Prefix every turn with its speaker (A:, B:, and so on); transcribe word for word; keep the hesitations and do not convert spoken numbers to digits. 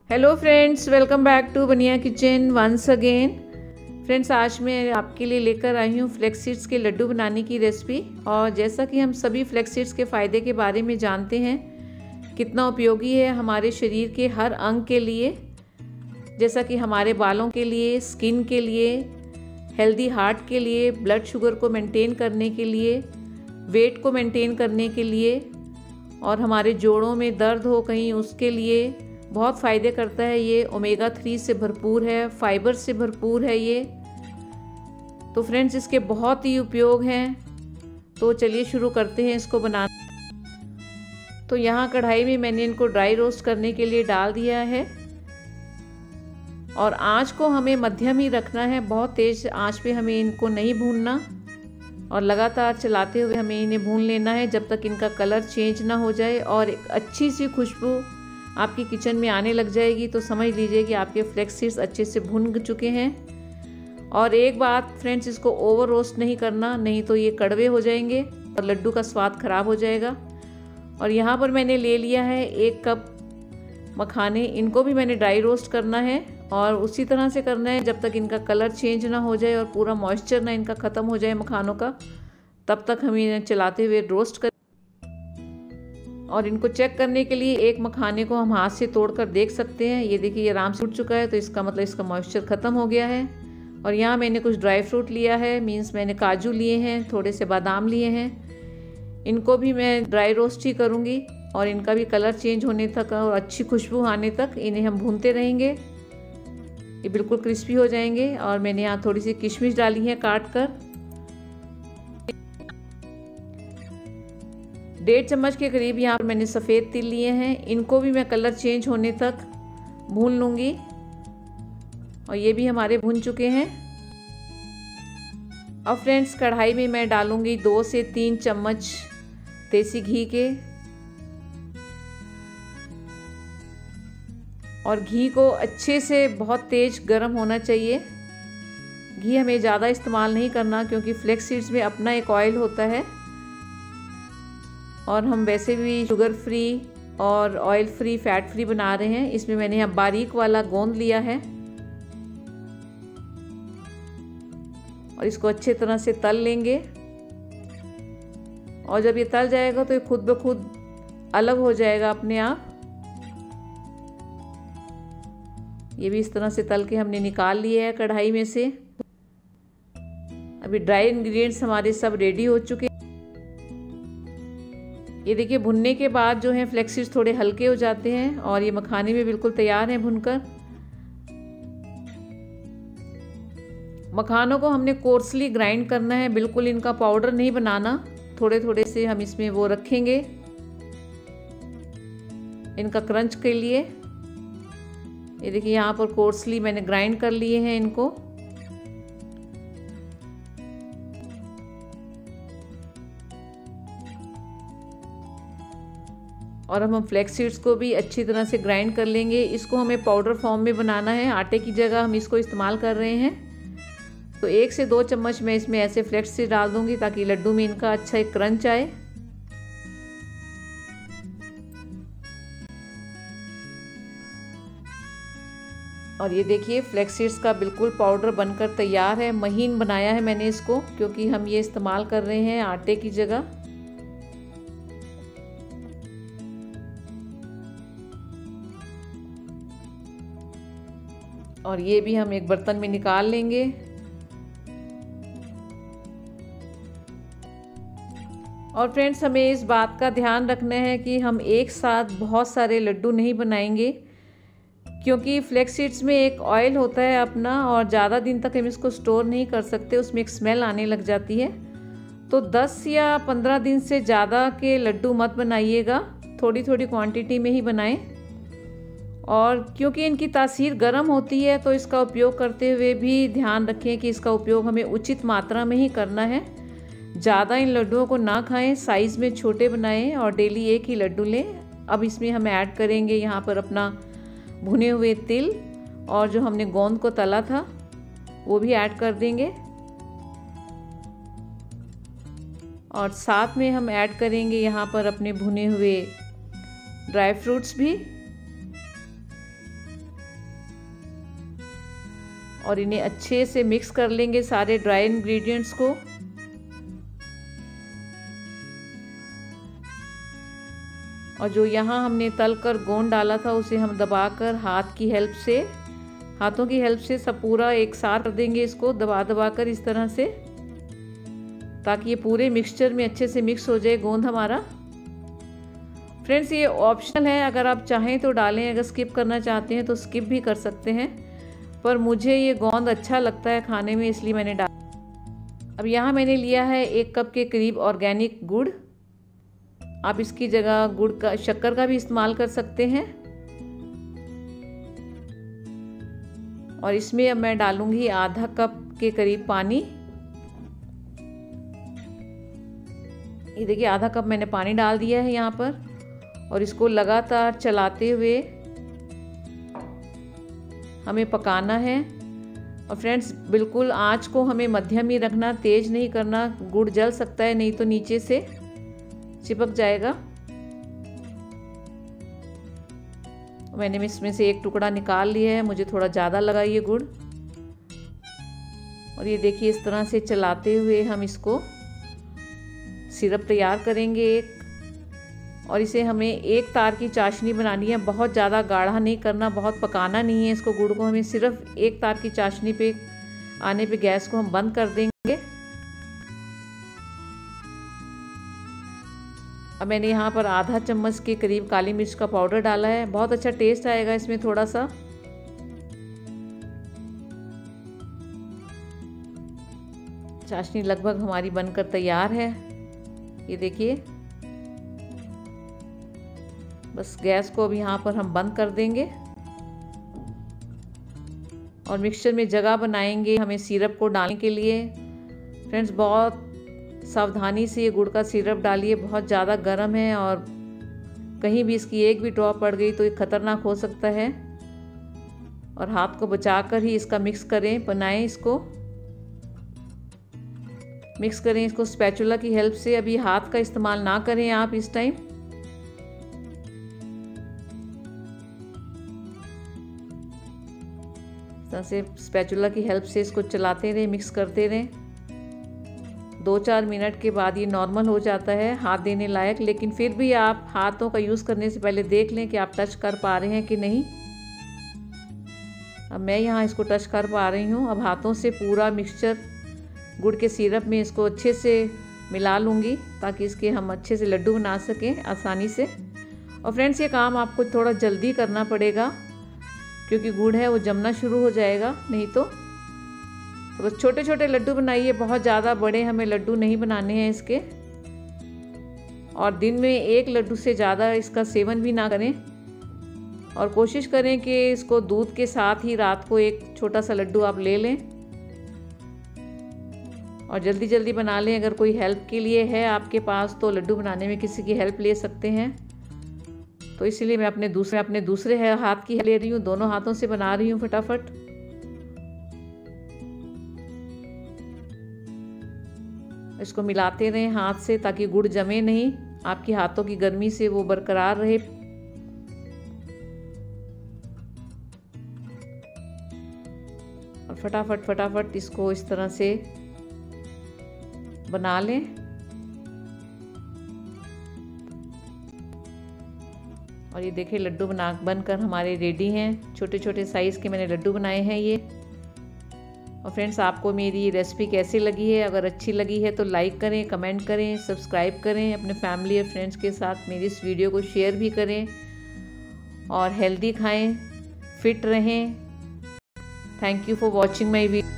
A: Hello friends, welcome back to Baniya kitchen once again. Friends, आज मैं आपके लिए लेकर आई हूँ फ्लेक्स सीड्स के लड्डू बनाने की रेसिपी। और जैसा कि हम सभी फ्लेक्स सीड्स के फ़ायदे के बारे में जानते हैं, कितना उपयोगी है हमारे शरीर के हर अंग के लिए, जैसा कि हमारे बालों के लिए, स्किन के लिए, हेल्दी हार्ट के लिए, ब्लड शुगर को मेंटेन करने के लिए, वेट को मेंटेन करने के लिए, और हमारे जोड़ों में दर्द हो कहीं उसके लिए बहुत फ़ायदे करता है। ये ओमेगा थ्री से भरपूर है, फाइबर से भरपूर है ये। तो फ्रेंड्स, इसके बहुत ही उपयोग हैं। तो चलिए शुरू करते हैं इसको बनाना। तो यहाँ कढ़ाई में मैंने इनको ड्राई रोस्ट करने के लिए डाल दिया है, और आंच को हमें मध्यम ही रखना है। बहुत तेज़ आंच पे हमें इनको नहीं भूनना, और लगातार चलाते हुए हमें इन्हें भून लेना है जब तक इनका कलर चेंज ना हो जाए और एक अच्छी सी खुशबू आपकी किचन में आने लग जाएगी। तो समझ लीजिए कि आपके फ्लेक्स सीड्स अच्छे से भुन चुके हैं। और एक बात फ्रेंड्स, इसको ओवर रोस्ट नहीं करना, नहीं तो ये कड़वे हो जाएंगे और लड्डू का स्वाद खराब हो जाएगा। और यहाँ पर मैंने ले लिया है एक कप मखाने। इनको भी मैंने ड्राई रोस्ट करना है, और उसी तरह से करना है जब तक इनका कलर चेंज ना हो जाए और पूरा मॉइस्चर ना इनका ख़त्म हो जाए मखानों का। तब तक हम इन्हें चलाते हुए रोस्ट कर। और इनको चेक करने के लिए एक मखाने को हम हाथ से तोड़कर देख सकते हैं। ये देखिए, ये आराम से उठ चुका है, तो इसका मतलब इसका मॉइस्चर ख़त्म हो गया है। और यहाँ मैंने कुछ ड्राई फ्रूट लिया है, मीन्स मैंने काजू लिए हैं, थोड़े से बादाम लिए हैं। इनको भी मैं ड्राई रोस्ट ही करूँगी, और इनका भी कलर चेंज होने तक और अच्छी खुशबू आने तक इन्हें हम भूनते रहेंगे। ये बिल्कुल क्रिस्पी हो जाएंगे। और मैंने यहाँ थोड़ी सी किशमिश डाली है काट कर। डेढ़ चम्मच के करीब यहाँ पर मैंने सफ़ेद तिल लिए हैं। इनको भी मैं कलर चेंज होने तक भून लूँगी, और ये भी हमारे भून चुके हैं। अब फ्रेंड्स, कढ़ाई में मैं डालूँगी दो से तीन चम्मच देसी घी के। और घी को अच्छे से बहुत तेज़ गर्म होना चाहिए। घी हमें ज़्यादा इस्तेमाल नहीं करना, क्योंकि फ्लेक्स सीड्स में अपना एक ऑयल होता है, और हम वैसे भी शुगर फ्री और ऑयल फ्री, फैट फ्री बना रहे हैं। इसमें मैंने यहाँ बारीक वाला गोंद लिया है, और इसको अच्छे तरह से तल लेंगे। और जब ये तल जाएगा तो ये खुद ब खुद अलग हो जाएगा अपने आप। ये भी इस तरह से तल के हमने निकाल लिया है कढ़ाई में से। अभी ड्राई इंग्रेडिएंट्स हमारे सब रेडी हो चुके हैं। ये देखिए, भुनने के बाद जो है फ्लेक्स सीड्स थोड़े हल्के हो जाते हैं, और ये मखाने भी बिल्कुल तैयार हैं भुनकर। मखानों को हमने कोर्सली ग्राइंड करना है, बिल्कुल इनका पाउडर नहीं बनाना। थोड़े थोड़े से हम इसमें वो रखेंगे इनका क्रंच के लिए। ये देखिए, यहाँ पर कोर्सली मैंने ग्राइंड कर लिए हैं इनको। और हम हम फ्लेक्स सीड्स को भी अच्छी तरह से ग्राइंड कर लेंगे। इसको हमें पाउडर फॉर्म में बनाना है, आटे की जगह हम इसको इस्तेमाल कर रहे हैं। तो एक से दो चम्मच मैं इसमें ऐसे फ्लेक्स सीड डाल दूंगी, ताकि लड्डू में इनका अच्छा एक क्रंच आए। और ये देखिए, फ्लेक्स सीड्स का बिल्कुल पाउडर बनकर तैयार है। महीन बनाया है मैंने इसको, क्योंकि हम ये इस्तेमाल कर रहे हैं आटे की जगह। और ये भी हम एक बर्तन में निकाल लेंगे। और फ्रेंड्स, हमें इस बात का ध्यान रखना है कि हम एक साथ बहुत सारे लड्डू नहीं बनाएंगे, क्योंकि फ्लेक्स सीड्स में एक ऑयल होता है अपना, और ज़्यादा दिन तक हम इसको स्टोर नहीं कर सकते, उसमें एक स्मेल आने लग जाती है। तो दस या पंद्रह दिन से ज़्यादा के लड्डू मत बनाइएगा, थोड़ी थोड़ी क्वांटिटी में ही बनाएं। और क्योंकि इनकी तासीर गर्म होती है, तो इसका उपयोग करते हुए भी ध्यान रखें कि इसका उपयोग हमें उचित मात्रा में ही करना है। ज़्यादा इन लड्डुओं को ना खाएं, साइज़ में छोटे बनाएं, और डेली एक ही लड्डू लें। अब इसमें हम ऐड करेंगे यहाँ पर अपना भुने हुए तिल, और जो हमने गोंद को तला था वो भी ऐड कर देंगे। और साथ में हम ऐड करेंगे यहाँ पर अपने भुने हुए ड्राई फ्रूट्स भी। और इन्हें अच्छे से मिक्स कर लेंगे सारे ड्राई इंग्रेडिएंट्स को। और जो यहाँ हमने तल कर गोंद डाला था उसे हम दबाकर हाथ की हेल्प से हाथों की हेल्प से सब पूरा एक साथ कर देंगे, इसको दबा दबा कर इस तरह से, ताकि ये पूरे मिक्सचर में अच्छे से मिक्स हो जाए गोंद हमारा। फ्रेंड्स ये ऑप्शनल है, अगर आप चाहें तो डालें, अगर स्किप करना चाहते हैं तो स्किप भी कर सकते हैं, पर मुझे ये गोंद अच्छा लगता है खाने में, इसलिए मैंने डाला। अब यहाँ मैंने लिया है एक कप के करीब ऑर्गेनिक गुड़। आप इसकी जगह गुड़ का शक्कर का भी इस्तेमाल कर सकते हैं। और इसमें अब मैं डालूंगी आधा कप के करीब पानी। ये देखिए आधा कप मैंने पानी डाल दिया है यहाँ पर, और इसको लगातार चलाते हुए हमें पकाना है। और फ्रेंड्स बिल्कुल आंच को हमें मध्यम ही रखना, तेज नहीं करना, गुड़ जल सकता है नहीं तो नीचे से चिपक जाएगा। मैंने इसमें से एक टुकड़ा निकाल लिया है, मुझे थोड़ा ज़्यादा लगा ये गुड़। और ये देखिए इस तरह से चलाते हुए हम इसको सिरप तैयार करेंगे एक, और इसे हमें एक तार की चाशनी बनानी है। बहुत ज़्यादा गाढ़ा नहीं करना, बहुत पकाना नहीं है इसको, गुड़ को हमें सिर्फ एक तार की चाशनी पे आने पे गैस को हम बंद कर देंगे। अब मैंने यहाँ पर आधा चम्मच के करीब काली मिर्च का पाउडर डाला है, बहुत अच्छा टेस्ट आएगा इसमें थोड़ा सा। चाशनी लगभग हमारी बनकर तैयार है, ये देखिए। बस गैस को अब यहाँ पर हम बंद कर देंगे और मिक्सचर में जगह बनाएंगे हमें सिरप को डालने के लिए। फ्रेंड्स बहुत सावधानी से ये गुड़ का सिरप डालिए, बहुत ज़्यादा गर्म है और कहीं भी इसकी एक भी ड्रॉप पड़ गई तो ये खतरनाक हो सकता है। और हाथ को बचाकर ही इसका मिक्स करें, बनाएं इसको, मिक्स करें इसको स्पैचुला की हेल्प से। अभी हाथ का इस्तेमाल ना करें आप इस टाइम। इस तरह से स्पैचुला की हेल्प से इसको चलाते रहें, मिक्स करते रहें। दो चार मिनट के बाद ये नॉर्मल हो जाता है, हाथ देने लायक। लेकिन फिर भी आप हाथों का यूज़ करने से पहले देख लें कि आप टच कर पा रहे हैं कि नहीं। अब मैं यहाँ इसको टच कर पा रही हूँ। अब हाथों से पूरा मिक्सचर गुड़ के सिरप में इसको अच्छे से मिला लूँगी, ताकि इसके हम अच्छे से लड्डू बना सकें आसानी से। और फ्रेंड्स ये काम आपको थोड़ा जल्दी करना पड़ेगा, क्योंकि गुड़ है वो जमना शुरू हो जाएगा नहीं तो। बस छोटे छोटे लड्डू बनाइए, बहुत ज़्यादा बड़े हमें लड्डू नहीं बनाने हैं इसके। और दिन में एक लड्डू से ज़्यादा इसका सेवन भी ना करें, और कोशिश करें कि इसको दूध के साथ ही रात को एक छोटा सा लड्डू आप ले लें और जल्दी जल्दी बना लें। अगर कोई हेल्प के लिए है आपके पास तो लड्डू बनाने में किसी की हेल्प ले सकते हैं। तो इसलिए मैं अपने दूसरे अपने दूसरे हाथ की ले रही हूँ, दोनों हाथों से बना रही हूँ फटाफट। इसको मिलाते रहें हाथ से, ताकि गुड़ जमे नहीं, आपके हाथों की गर्मी से वो बरकरार रहे। और फटाफट फटाफट इसको इस तरह से बना लें। और ये देखिए लड्डू बना बनकर हमारे रेडी हैं। छोटे छोटे साइज़ के मैंने लड्डू बनाए हैं ये। और फ्रेंड्स आपको मेरी ये रेसिपी कैसी लगी है? अगर अच्छी लगी है तो लाइक करें, कमेंट करें, सब्सक्राइब करें, अपने फैमिली और फ्रेंड्स के साथ मेरी इस वीडियो को शेयर भी करें। और हेल्दी खाएं, फिट रहें। Thank you for watching my video.